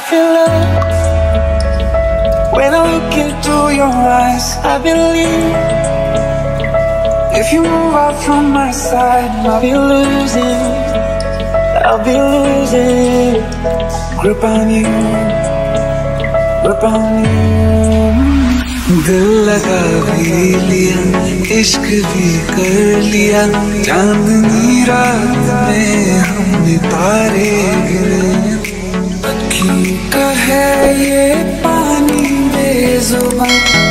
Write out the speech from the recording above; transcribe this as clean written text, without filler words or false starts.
feel love when I look into your eyes. I believe if you move out from my side, I'll be losing grip on you, grip on you. दिल लगा भी लिया, इश्क भी कर लिया, चांदनी रात में हमने तारे गिने। की का है ये पानी बेजुबान,